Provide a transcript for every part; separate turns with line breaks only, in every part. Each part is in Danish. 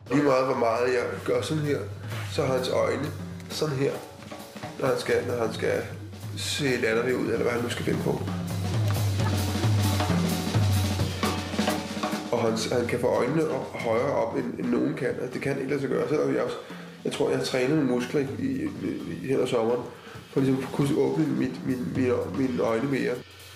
Lige meget hvor meget jeg gør sådan her, så har hans øjne sådan her, når han skal se latterlig ud, eller hvad han nu skal finde på. Og han kan få øjnene højere op, end nogen kan, og det kan ikke lade sig gøre. Så jeg tror, jeg har trænet mine muskler i hen ad sommeren, for ligesom at kunne åbne mine øjne mere.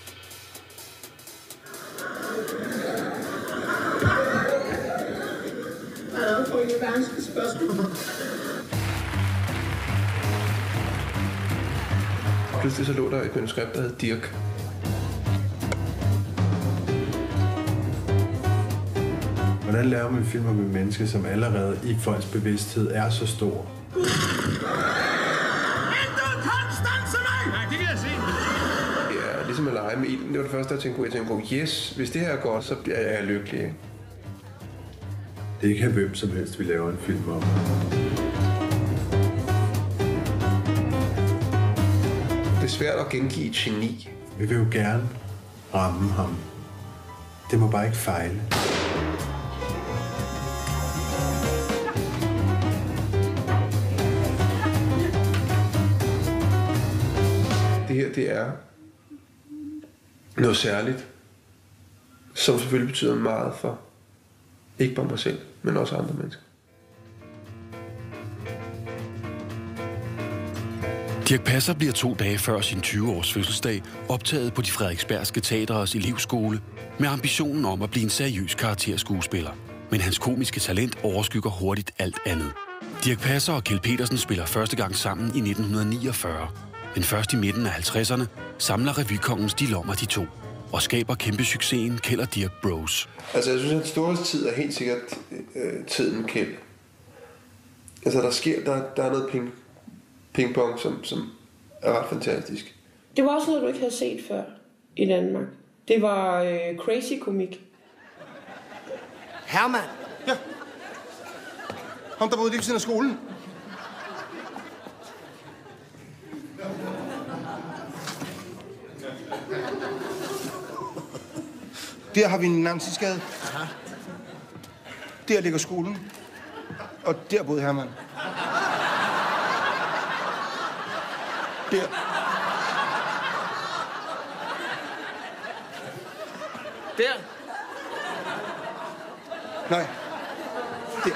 Pludselig så lå der et manuskript, der hed Dirch.
Hvordan laver man film om et menneske, som allerede i folks bevidsthed er så stor?
Ja, ligesom at lege med ilden. Det var det første, jeg tænkte på. Jeg tænkte på, yes, hvis det her er godt, så bliver jeg lykkelig. Ikke?
Det er ikke hvem som helst, vi laver en film om.
Det er svært at gengive et geni.
Vi vil jo gerne ramme ham. Det må bare ikke fejle.
Det her, det er noget særligt, som selvfølgelig betyder meget for ikke bare mig selv, men også andre mennesker.
Dirch Passer bliver 2 dage før sin 20-års fødselsdag optaget på de Frederiksbergske Teaters elevskole med ambitionen om at blive en seriøs karakterskuespiller. Men hans komiske talent overskygger hurtigt alt andet. Dirch Passer og Kjeld Petersen spiller første gang sammen i 1949. Men først i midten af 50'erne samler revykongens de lommer de to og skaber kæmpe succesen Kjeld og Dirch Bros.
Altså jeg synes, at den store tid er helt sikkert tiden med Kjeld. Altså der er noget ping-pong, som er ret fantastisk.
Det var også noget, du ikke havde set før i Danmark. Det var crazy komik.
Herman!
Ja. Ham, der boede lige ved siden af skolen. Der har vi en Nancy-skade. Ja. Der ligger skolen. Og der boede Herman. Der.
Der.
Nej. Der.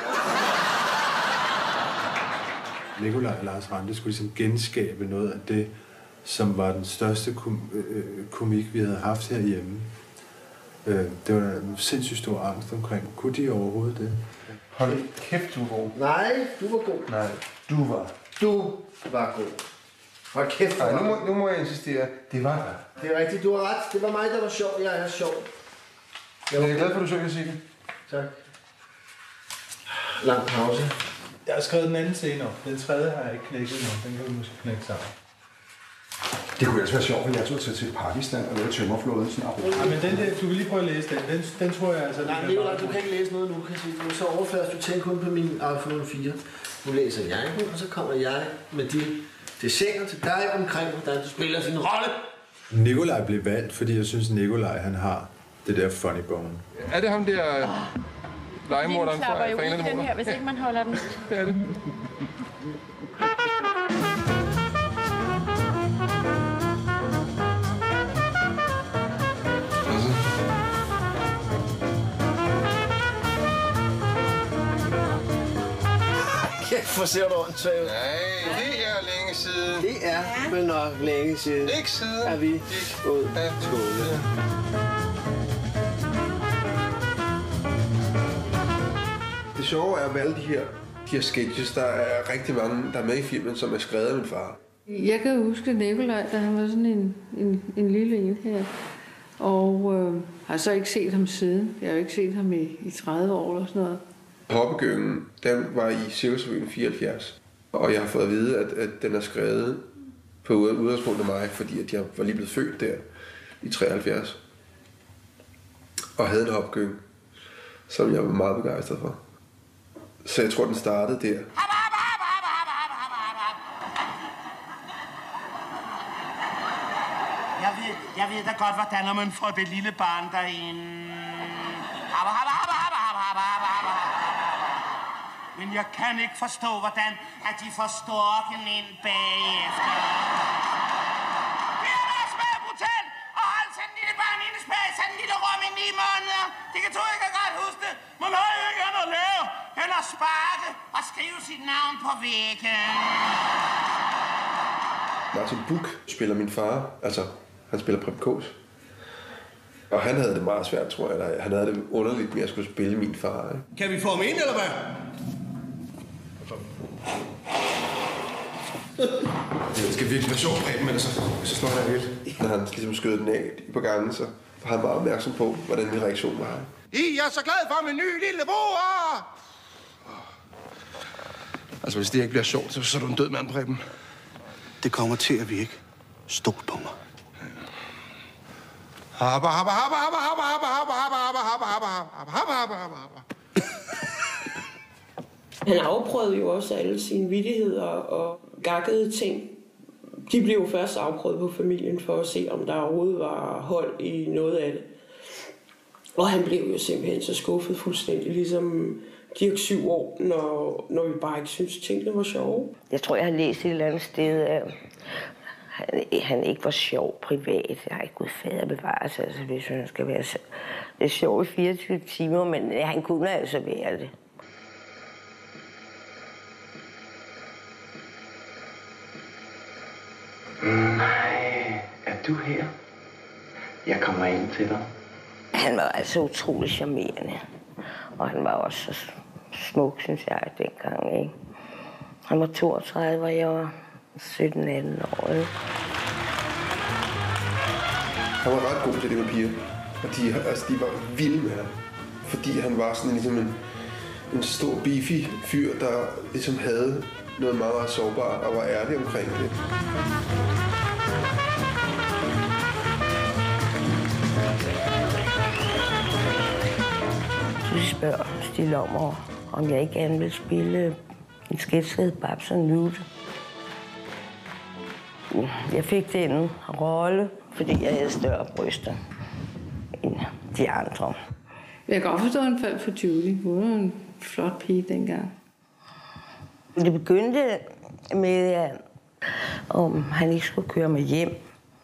Nikolaj og Lars Ranthe skulle ligesom genskabe noget af det, som var den største komik, vi havde haft herhjemme. Det var en sindssygt stor angst omkring. Kunne de overhovedet det?
Hold kæft, du var god.
Nej, du var god.
Nej, du var
god. Hold kæft,
nej, nu må jeg insistere. Det var der.
Det er rigtigt, du har ret. Det var mig, der var sjov. Jeg er sjov.
Jeg er glad for, at du synger, Sigge.
Tak. Lang pause.
Jeg har skrevet den anden scene op. Den tredje har jeg ikke knækket nu. Den kan vi måske knække sammen.
Det kunne ellers være sjovt, at jeg tog til Pakistan og lavede tømmerflåden snart.
Ja, men den der, du vil lige prøve at læse den. Den tror jeg altså...
Nej, Nicolaj, du kan ikke læse noget nu, kan sige. Du er så overfladisk, du tænker kun på min iPhone 4. Nu læser jeg den, og så kommer jeg med de dessiner til dig omkring, hvordan du spiller sin rolle.
Nikolaj blev valgt, fordi jeg synes, Nikolaj han har det der funny bone.
Er det ham der legemorderen fra
England den her, hvis ikke man holder den.
Det er det.
Hvor ser du åndssvagt ud?
Nej, det er længe siden.
Det er vel nok længe siden.
Ikke siden.
Er vi ud af skole.
Det sjove er, at alle de her sketches, der er rigtig mange, der er med i filmen, som er skrevet af min far.
Jeg kan huske Nikolaj, da han var sådan en lille en her. Og har så ikke set ham siden. Jeg har jo ikke set ham i 30 år eller sådan noget.
Hoppegyngen, den var i Cirkusrevyen 74. Og jeg har fået at vide, at den er skrevet på udgangspunkt af mig, fordi at jeg var lige blevet født der i 73. Og havde en hoppegynge, som jeg var meget begejstret for. Så jeg tror, den startede der.
Jeg ved da godt, hvordan man får det lille barn derinde. Men jeg kan ikke forstå, hvordan at de får storken ind bagefter. Det er da smaget brutalt at holde sådan en lille barn indespærret i sådan en lille rum i 9 måneder. Det kan du ikke godt huske det. Man har jo ikke andet at lave end at sparke og skrive sit navn på væggen.
Martin Buch spiller min far, altså han spiller Preben Kaas. Og han havde det meget svært, tror jeg. Han havde det underligt med at skulle spille min far. Ikke?
Kan vi få ham ind, eller hvad?
Det skal virkelig være sjovt, Preben, men så slår han helt.
Når han ligesom skød den af på gangen, så var han meget opmærksom på, hvordan min reaktion var.
I er så glad for min nye lille bror! Altså, hvis det ikke bliver sjovt, så er du en død mand, Preben.
Det kommer til at virke. Stol på mig.
Habba, habba, habba, habba, habba, habba, habba, habba, habba, habba, habba, habba, habba, habba.
Han afprøvede jo også alle sine vittigheder og gakkede ting. De blev jo først afprøvet på familien for at se, om der overhovedet var hold i noget af det. Og han blev jo simpelthen så skuffet fuldstændig, ligesom Dirch 7 år, når vi bare ikke synes tingene var sjove.
Jeg tror, jeg har læst et eller andet sted, at han ikke var sjov privat. Jeg har ikke gået fader bevares, altså hvis han skal være så. Det er sjov i 24 timer, men han kunne altså være det.
Nej, er du her? Jeg kommer ind til dig.
Han var altså utrolig charmerende. Og han var også så smuk, synes jeg, dengang, ikke? Han var 32, og jeg var 17-18 år. Ikke?
Han var ret god til det med piger. Og de var vilde med ham. Fordi han var sådan ligesom en stor, beefy fyr, der ligesom havde noget meget, meget sårbart og var ærlig omkring det.
De spørger stille om jeg ikke gerne vil spille en sketch, der hed Babs og Nutte. Jeg fik den rolle, fordi jeg havde større bryster end de andre.
Jeg kan godt forstå, at han faldt for Julie. Hun var en flot pige dengang.
Det begyndte med, om han ikke skulle køre mig hjem.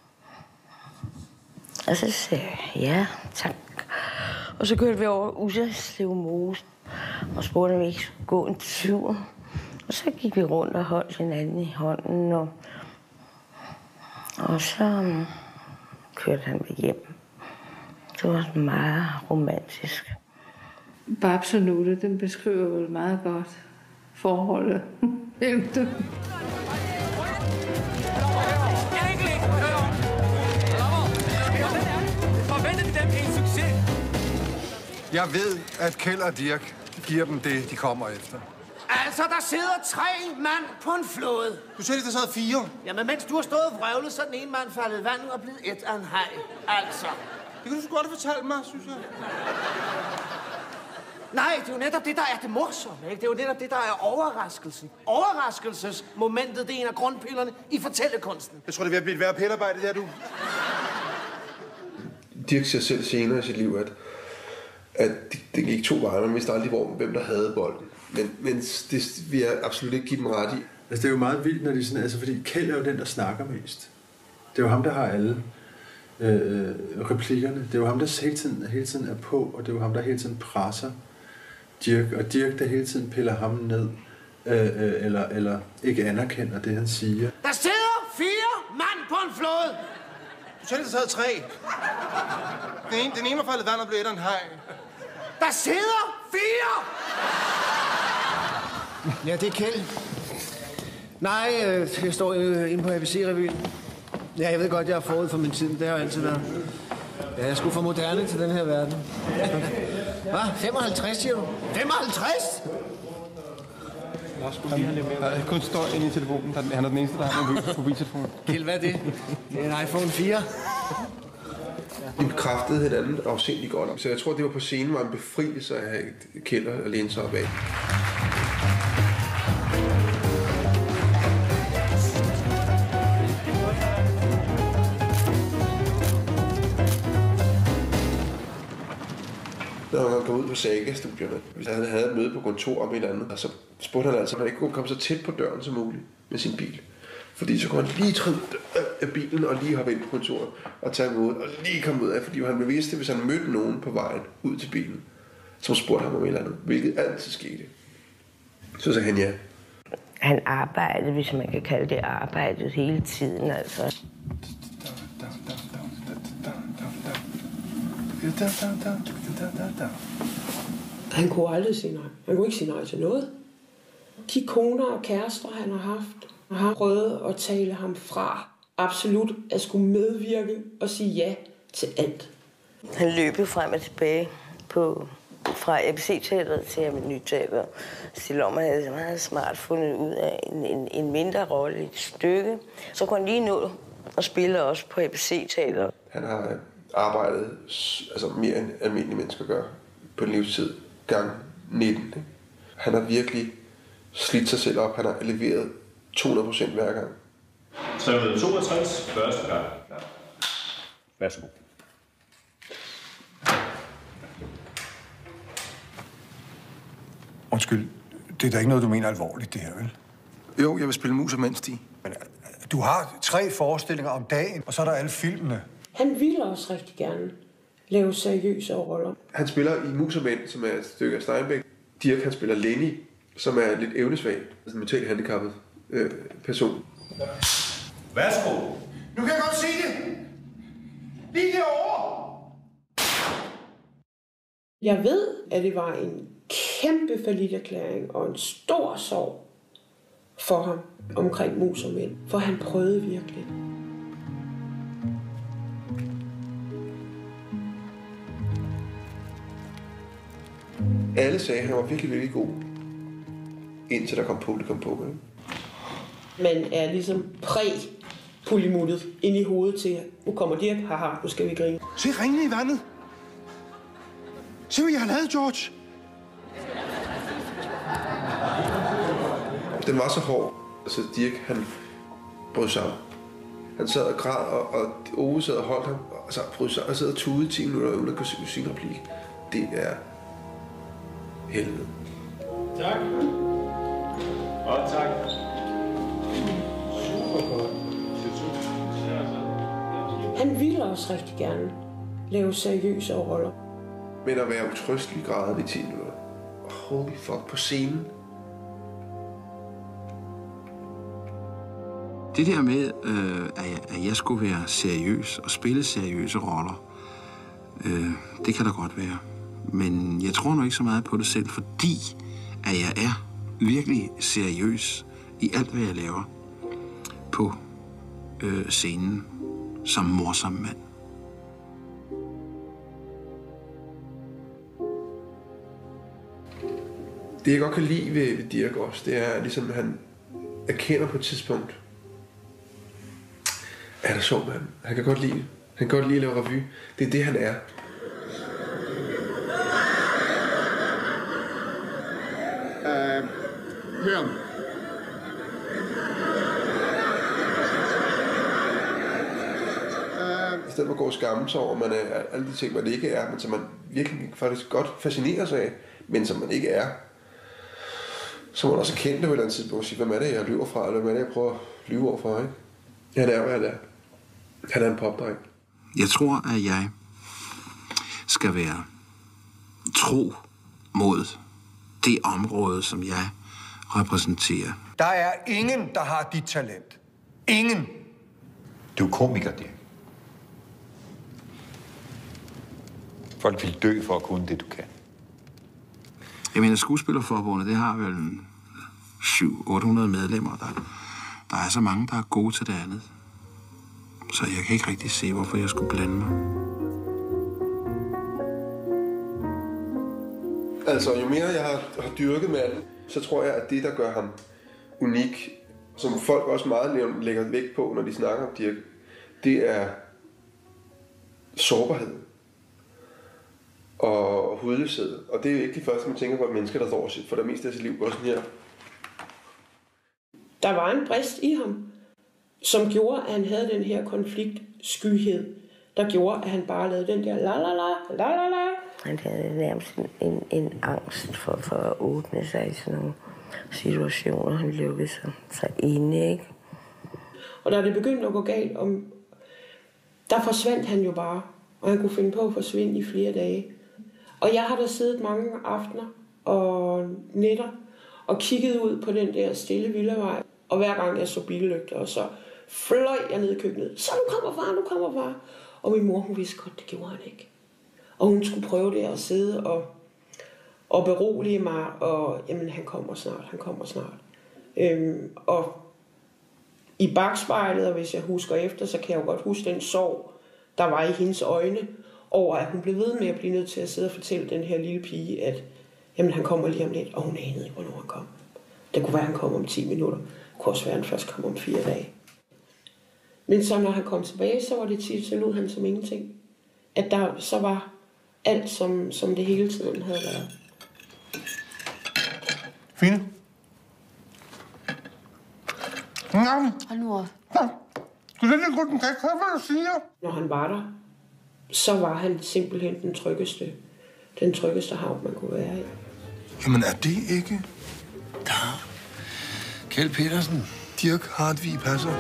Og så sagde jeg, ja, tak. Og så kørte vi over Usserslev Mose og spurgte, om vi ikke skulle gå en tur. Og så gik vi rundt og holdt hinanden i hånden, og så kørte han mig hjem. Det var meget romantisk.
Babs og Nutte, den beskriver jo meget godt forholdet mellem dem.
Forventer de dem en succes?
Jeg ved, at Kjeld og Dirch giver dem det, de kommer efter.
Altså, der sidder 3 mand på en flåde.
Du sagde, der sad 4.
Jamen, mens du har stået og vrøvlet, så den ene mand faldet i vandet og blevet et af en haj. Altså.
Det kan du så godt have fortalt mig, synes jeg.
Nej, det er jo netop det, der er det morsomme, ikke? Det er jo netop det, der er overraskelsen. Overraskelsesmomentet, det er en af grundpillerne i fortællekunsten.
Jeg tror, det er ved at blive et værre pillearbejde, der du.
Dirch siger selv senere i sit liv, at det gik 2 veje. Man vidste aldrig, hvem der havde bolden. Men det vil jeg absolut ikke give dem ret i.
Altså, det er jo meget vildt, når de sådan, altså, fordi Kjeld er jo den, der snakker mest. Det er jo ham, der har alle replikkerne. Det er jo ham, der hele tiden er på, og det er jo ham, der hele tiden presser Dirch. Og Dirch, der hele tiden piller ham ned, eller ikke anerkender det, han siger.
Der sidder 4 mand på en flåde.
Du sagde, der sad 3. Den ene var faldet vand og blev et af en haj.
Der sidder 4! Ja, det er Kjeld. Nej, jeg står inde på ABC-revyen. Ja, jeg ved godt, jeg er forud for min tid, det har jeg altid været. Ja, jeg skulle for moderne til den her verden. Hvad? 55, siger du? 55?
Han kun står inde i telefonen. Han er den eneste, der har en mobiltelefon.
Kjeld, hvad er det? Det er en iPhone 4.
De bekræftede hinanden afsindigt godt. Så jeg tror, det var på scenen, var en befrielse at have Kjeld og læne sig op af. Der var kom ud på Saga-studierne, hvis han havde et møde på kontor om et eller andet, og så spurgte han altså, at han ikke kunne komme så tæt på døren som muligt med sin bil. Fordi så kunne han lige træde af bilen og lige hoppe ind på kontoret og tage imod og lige komme ud af, fordi han vidste, hvis han mødte nogen på vejen ud til bilen, som spurgte ham om et eller andet, hvilket altid skete. Så sagde han ja.
Han arbejdede, hvis man kan kalde det arbejdet, hele tiden, altså.
Han kunne aldrig sige nej. Han kunne ikke sige nej til noget. De koner og kærester, han har haft, har prøvet at tale ham fra absolut at skulle medvirke og sige ja til alt.
Han løb frem og tilbage fra ABC-teateret til Aveny-teateret. Stilommer havde så meget smart fundet ud af en mindre rolle i et stykke. Så kunne han lige nå at spille også på ABC-teateret.
Han har arbejdet mere end almindelige mennesker gør på en livstid. Gang 19. Ikke? Han har virkelig slidt sig selv op. Han har leveret 200% hver gang.
362, første gang. Værsgo.
Undskyld, det er da ikke noget, du mener alvorligt, det her, vel?
Jo, jeg vil spille mus og mand, Stig.
Men du har 3 forestillinger om dagen, og så er der alle filmene.
Han ville også rigtig gerne lave seriøse roller.
Han spiller i Mus og Mænd, som er et stykke af Steinbeck. Dirch, han spiller Lenny, som er lidt evnesvag, altså en mentalt handicappet person.
Værsgo.
Nu kan jeg godt se det! Lige derovre!
Jeg ved, at det var en kæmpe falliterklæring og en stor sorg for ham omkring Mus og Mænd, for han prøvede virkelig.
Alle sagde, at han var virkelig, virkelig god, indtil der kom publikum på. Ikke?
Man er ligesom præ-pulimuttet ind i hovedet til, nu kommer Dirch, haha, nu skal vi grine.
Se ringene i vandet. Se, hvad jeg har lavet, George.
Den var så hård, så Dirch, han brød sammen. Han sad og græd, og Ove sad og holdt ham, og så brød sammen og sad og tudede 10 minutter, uden at kunne sige sin replik. Det er helvede.
Tak. Og tak. Super godt.
Han ville også rigtig gerne lave seriøse roller.
Men at være utrøstelig grædet i 10 minutter. Holy fuck, på scenen.
Det der med, at jeg skulle være seriøs og spille seriøse roller, det kan da godt være. Men jeg tror nok ikke så meget på det selv, fordi at jeg er virkelig seriøs i alt, hvad jeg laver på scenen som morsom mand.
Det jeg godt kan lide ved Dirch også, det er ligesom, at han erkender på et tidspunkt, er der sjov mand. Han kan godt lide det. Han kan godt lide at lave revy. Det er det, han er.
Hør.
I stedet for at gå og skamme sig over, man er alle de ting, man ikke er, men som man virkelig faktisk godt fascinerer sig af, men som man ikke er. Så man også kende det på et eller andet tidspunkt og sige, hvem er det, jeg lyver fra, eller hvad er det, jeg prøver at lyve overfor, ikke? Han er, hvad han er. Han er en popdreng.
Jeg tror, at jeg skal være tro mod det område, som jeg repræsenterer.
Der er ingen, der har dit talent. Ingen.
Du er komiker, Dirch. Folk vil dø for at kunne det, du kan.
Jeg mener, Skuespillerforbundet, det har vel 700-800 medlemmer. Der er så mange, der er gode til det andet. Så jeg kan ikke rigtig se, hvorfor jeg skulle blande mig.
Altså, jo mere jeg har dyrket manden, så tror jeg, at det, der gør ham unik, som folk også meget lægger vægt på, når de snakker om Dirch, det er sårbarhed og hudløshed. Og det er jo ikke de første, man tænker på, at mennesker, der står for det meste af sit liv, går sådan her.
Der var en brist i ham, som gjorde, at han havde den her konfliktskyhed, der gjorde, at han bare lavede den der la la la, la la la,
Han havde nærmest en angst for at åbne sig i sådan nogle situationer. Han lukkede sig inde, ikke?
Og da det begyndte at gå galt, der forsvandt han jo bare. Og han kunne finde på at forsvinde i flere dage. Og jeg har da siddet mange aftener og nætter og kigget ud på den der stille villavej. Og hver gang jeg så billygter, og så fløj jeg ned i køkkenet. Så nu kommer far. Og min mor, hun vidste godt, det gjorde han ikke. Og hun skulle prøve det at sidde og berolige mig. Og jamen, han kommer snart. Og i bagspejlet, og hvis jeg husker efter, så kan jeg jo godt huske den sorg, der var i hendes øjne, over at hun blev ved med at blive nødt til at sidde og fortælle den her lille pige, at jamen, han kommer lige om lidt, og hun anede ikke, hvornår han kom. Det kunne være, at han kom om 10 minutter. Det kunne også være, at han først kom om 4 dage. Men så når han kom tilbage, så var det tit, så lød han som ingenting. At der så var alt, som det hele tiden havde været.
Fine.
Hold nu op.
Du er lidt godt, den kan ikke høre, hvad du siger.
Når han var der, så var han simpelthen den tryggeste havn, man kunne være i.
Jamen, er det ikke?
Der. Kjeld Petersen.
Dirk Hartvig passer.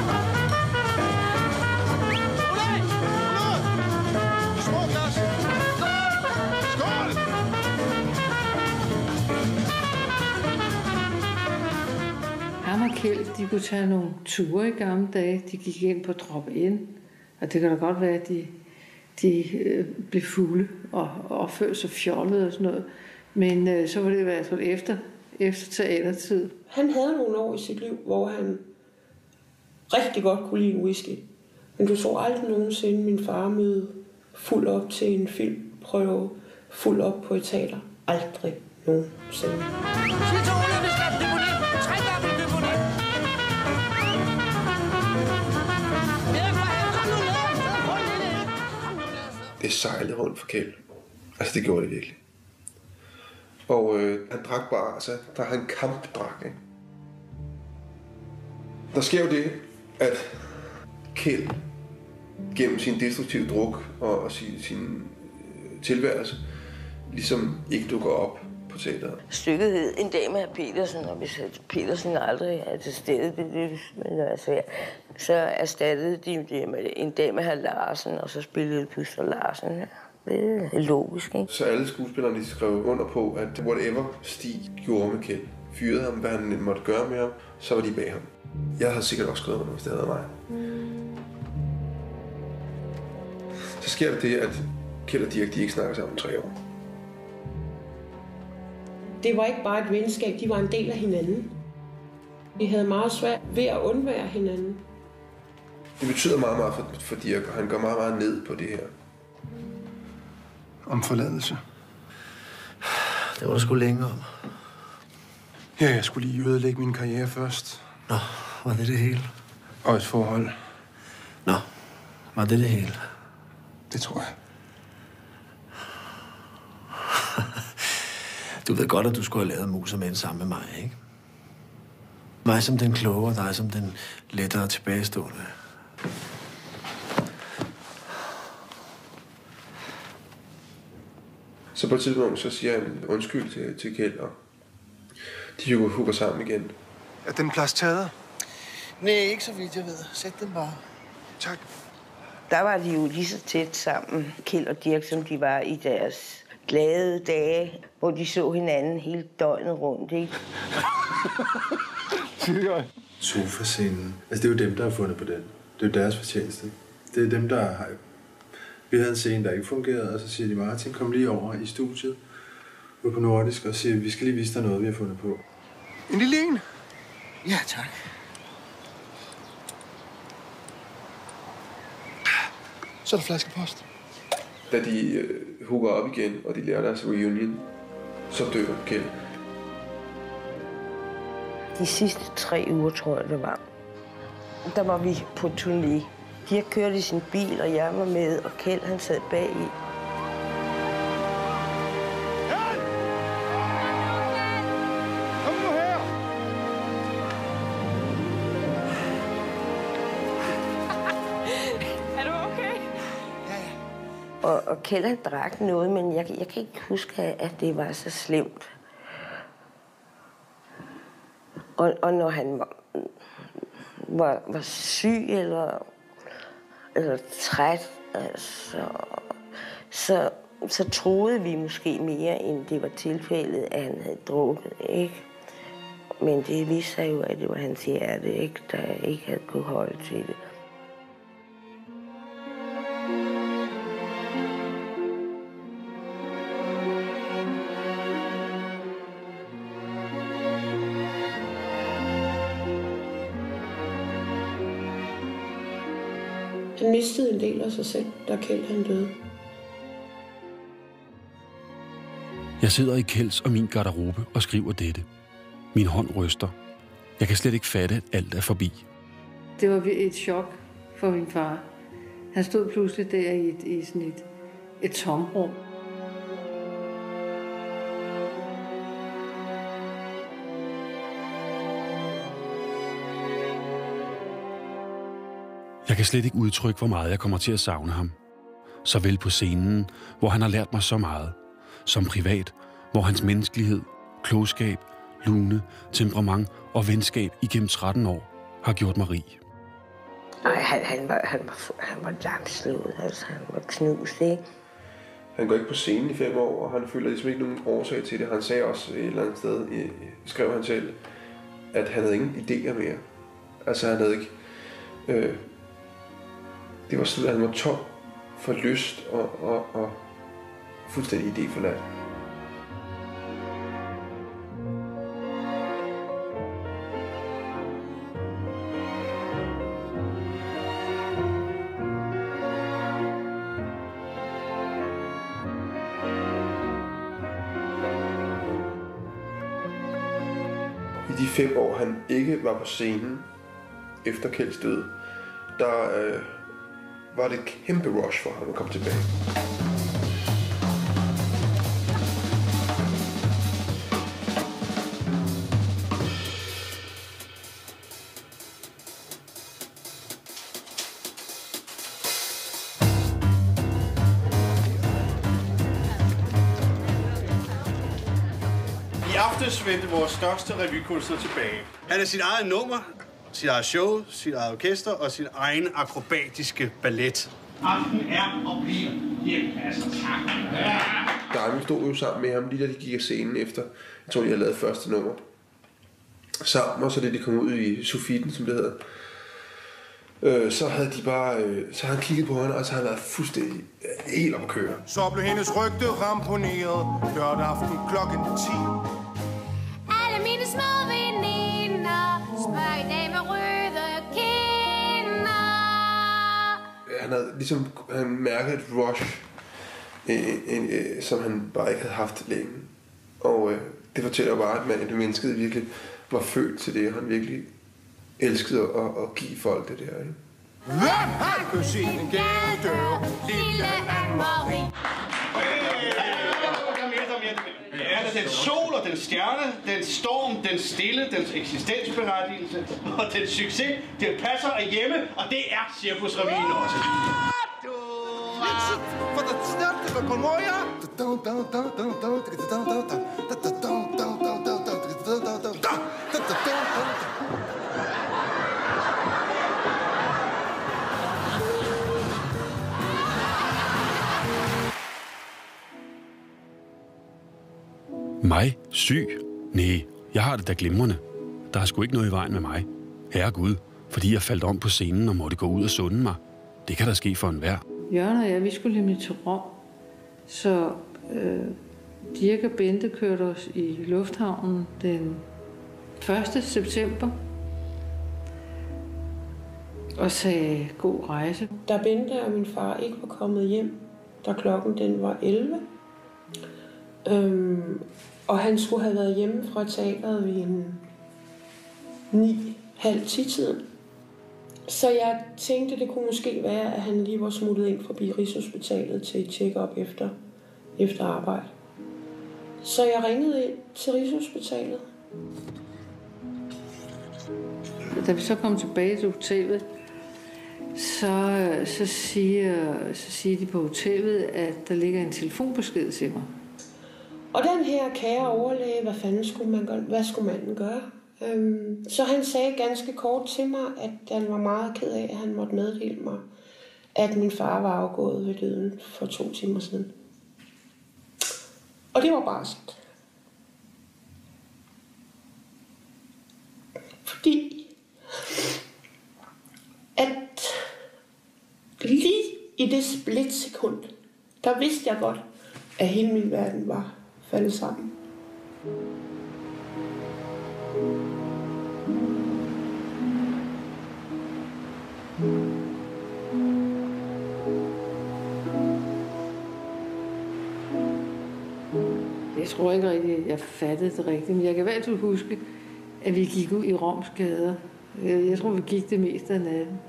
Ham og Kjeld, de kunne tage nogle ture i gamle dage. De gik ind på drop-in. Og det kan da godt være, at de blev fulde og opførte sig fjollede og sådan noget. Men så var det i hvert fald efter teatertid.
Han havde nogle år i sit liv, hvor han rigtig godt kunne lide en whisky. Men du så aldrig nogensinde min far møde fuld op til en filmprøve, fuld op på et teater. Aldrig nogensinde.
Det sejlede rundt for Kjeld. Altså, det gjorde det virkelig. Og han drak bare, altså, der han kampdrak, ikke? Der sker jo det, at Kjeld gennem sin destruktive druk og sin tilværelse ligesom ikke dukker op på teateret.
Stykket hed En dag med hr. Petersen, og hvis Petersen aldrig er til stede, så erstattede de det med En dag med hr. Larsen, og så spillede Pyster Larsen. Ja. Det er logisk, ikke?
Så alle skuespillerne skrev under på, at whatever Stig gjorde med Kjeld, fyrede ham, hvad han måtte gøre med ham, så var de bag ham. Jeg havde sikkert også skrevet under, hvis det havde mig. Så sker der det, at Kjeld og Dirk, de ikke snakker sammen 3 år.
Det var ikke bare et venskab, de var en del af hinanden. De havde meget svært ved at undvære hinanden.
Det betyder meget, meget for Dirk, og han går meget, meget ned på det her.
Om forladelse.
Det var der sgu længe om.
Ja, jeg skulle lige ødelægge min karriere først.
Nå, var det det hele?
Og et forhold.
Nå, var det det hele?
Det tror jeg.
Du ved godt, at du skulle have lavet Mus og Mænd sammen med mig, ikke? Mig som den kloge, og dig som den lettere tilbagestående.
Så på et tidspunkt, så siger han undskyld til Kjeld, og de hugger sammen igen.
Er den plads taget?
Nej, ikke så vidt jeg ved. Sæt den bare.
Tak.
Der var de jo lige så tæt sammen, Kjeld og Dirk, som de var i deres glade dage, hvor de så hinanden hele døgnet rundt, ikke?
Sofascenen. Altså, det er jo dem, der har fundet på den. Det er jo deres fortjeneste. Det er dem, der har... Vi havde en scene, der ikke fungerede, og så siger de, Martin, kom lige over i studiet ude på Nordisk og siger, vi skal lige vise dig noget, vi har fundet på.
En lille en?
Ja, tak.
Så er der flaskepost.
Da de hugger op igen, og de lærer deres reunion, så dør Kjeld.
De sidste 3 uger, tror jeg, det var. Der var vi på turné. Dirk kørte i sin bil, og jeg var med, og Kjeld, han sad bag i.
Kom nu her!
Er du okay?
Og Og Kjeld han drak noget, men jeg kan ikke huske, at det var så slemt. Og når han var syg eller træt, altså, så troede vi måske mere, end det var tilfældet, at han havde drukket, ikke? Men det viste sig jo, at det var hans hjerte, ikke, der ikke havde kunnet holde til det.
Han mistede en del af sig selv, da Kjeld han døde.
Jeg sidder i Kjelds og min garderobe og skriver dette. Min hånd ryster. Jeg kan slet ikke fatte, at alt er forbi.
Det var et chok for min far. Han stod pludselig der i sådan et tomrum.
Jeg kan slet ikke udtrykke, hvor meget jeg kommer til at savne ham. Såvel på scenen, hvor han har lært mig så meget, som privat, hvor hans menneskelighed, klogskab, lune, temperament og venskab igennem 13 år har gjort mig rig.
Nej, han var lamslået, altså han var knust, ikke?
Han går ikke på scenen i 5 år, og han føler ligesom ikke nogen årsag til det. Han sagde også et eller andet sted, skrev han selv, at han havde ingen idéer mere. Altså han havde ikke... det var sådan, at han var tom for lyst og fuldstændig idéforladt. I de 5 år, han ikke var på scenen efter Kjelds død, der var det et kæmpe rush for ham at komme tilbage.
I aftes vendte vores største revykunstner tilbage. Han er sit eget nummer, sit eget show, sit eget orkester og sin egen akrobatiske ballet.
Aften er og bliver Dirch Passer. Tak.
Diamond stod jo sammen med ham, lige da de gik af scenen efter. Jeg tror, de havde lavet første nummer. Sammen, og så det de kom ud i Sofiten, som det hedder. Så havde de bare... så havde han kigget på hende, og så havde han været fuldstændig helt op at køre.
Så blev hendes rygte ramponeret lørdag aften klokken 10.
Alle mine små veninder spørger i dag med røde kinder.
Han havde ligesom mærket et rush, som han bare ikke havde haft længe. Og det fortæller bare, at mennesket virkelig var født til det, og han virkelig elskede at give folk det der. Ikke?
Hvem har kunne se en gadedør, lille Anne-Marie?
Ja, den sol og den stjerne, den storm, den stille, dens eksistensberettigelse og den succes, det passer af hjemme, og det er Cirkusrevyen også.
For det største på Moja.
Mig? Syg? Nej, jeg har det da glimrende. Der er sgu ikke noget i vejen med mig. Herregud, fordi jeg faldt om på scenen og måtte gå ud og sunde mig. Det kan der ske for enhver.
Jørgen og jeg, vi skulle nemlig til Rom. Så Dirch og Bente kørte os i lufthavnen den 1. september. Og sagde god rejse.
Da Bente og min far ikke var kommet hjem, da klokken den var 11, og han skulle have været hjemme fra teateret ved en 9:30-tiden. Så jeg tænkte, det kunne måske være, at han lige var smuttet ind forbi Rigshospitalet til et check-up efter arbejde. Så jeg ringede ind til Rigshospitalet.
Da vi så kom tilbage til hotellet, så siger de på hotellet, at der ligger en telefonbesked til mig.
Og den her kære overlæge, hvad skulle manden gøre? Så han sagde ganske kort til mig, at han var meget ked af, at han måtte meddele mig, at min far var afgået ved døden for 2 timer siden. Og det var bare sådan. Fordi at lige i det splitsekund, der vidste jeg godt, at hele min verden var faldet sammen.
Jeg tror ikke rigtigt, jeg fattede det rigtigt, men jeg kan i hvert fald huske, at vi gik ud i Roms gader. Jeg tror, vi gik det meste af natten.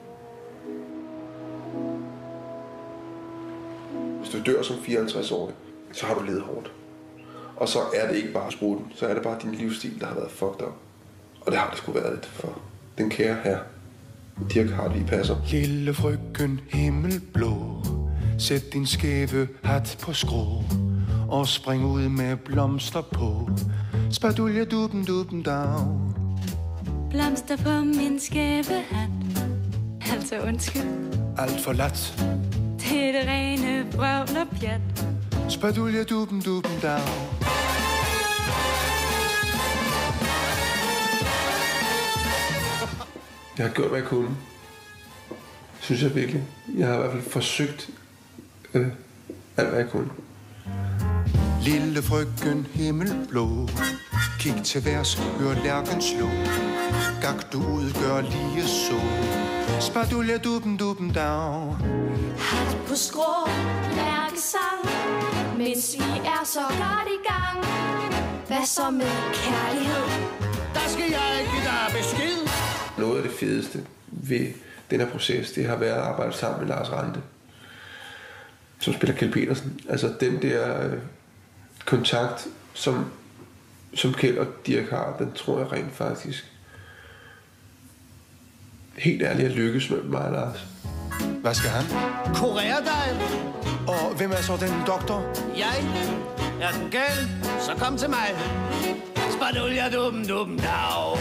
Hvis du dør som 54-årig, så har du levet hårdt. Og så er det ikke bare spruten, så er det bare din livsstil, der har været fucked up. Og det har det sgu været lidt for den kære herre, Dirch Hartvig Passer.
Lille frøken himmelblå, sæt din skæve hat på skrå og spring ud med blomster på. Spadulje duben duben dag.
Blomster på min skæve hat. Altså undskyld.
Alt for lat.
Det er det rene vrøvl og pjat.
Spadulje duben duben dag.
Jeg har gjort, hvad jeg kunne. Synes jeg virkelig. Jeg har i hvert fald forsøgt alt, hvad jeg kunne.
Lille frøken himmelblå, kig til værs, hør lærken slå. Gak du ud, gør lige så. Spadulje duben duben dag.
Hat på skrå, lærkesang, mens vi er så godt i gang. Hvad så med kærlighed?
Der skal jeg give dig besked.
Noget af det fedeste ved den her proces, det har været at arbejde sammen med Lars Ranthe, som spiller Kjeld Petersen. Altså den der kontakt, som Kjeld og Dirch har, den tror jeg rent faktisk helt ærligt at lykkes med mig og Lars.
Hvad skal han?
Kurere dig.
Og hvem er så den doktor?
Jeg. Er den gal? Så kom til mig. Spadulja duben duben dag.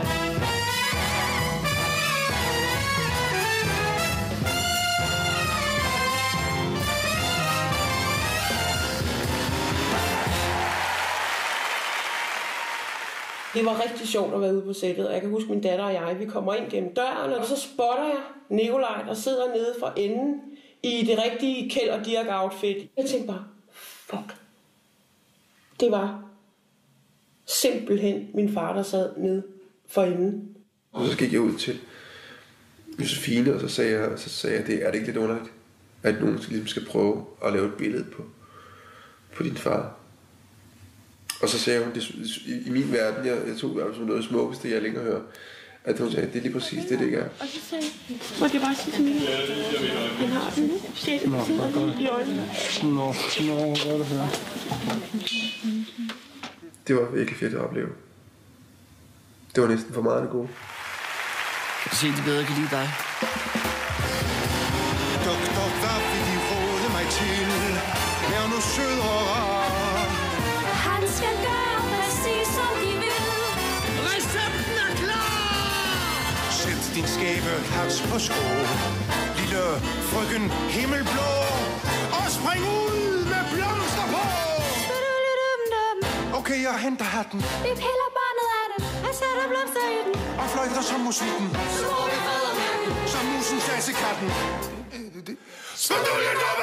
Det var rigtig sjovt at være ude på sættet, og jeg kan huske, min datter og jeg, vi kommer ind gennem døren, og så spotter jeg Nikolaj, der sidder nede for enden i det rigtige Kjeld og Dirch-outfit. Jeg tænkte bare, fuck. Det var simpelthen min far, der sad nede for enden.
Og så gik jeg ud til Josefine, og så sagde jeg, er det ikke lidt underligt, at nogen ligesom skal prøve at lave et billede på din far? Og så sagde hun, i min verden, jeg tog det som noget smukkeste, jeg længere hører, at hun sagde, det er lige præcis det ikke er.
Og så sagde jeg, må det bare sige til mig, han har den nu, se det i øjnene.
Nå, hvad er det her?
Det var virkelig fedt at opleve. Det var næsten for meget det gode.
Se, de bedre kan lide dig.
Doktor, hvad vil de råde mig til? Vær nu sød og rar.
Han skal gøre præcis som de vil.
Recepten er klar!
Sæt din skæve hat på skrå, lille frøken himmelblå, og spring ud med blomster på. Okay, jeg henter hatten.
Vi piller båndet af den, og sætter blomster i den.
Og fløjter som musikken.
Så må vi fædre med den.
Som musen sagde til katten. Spadulje duben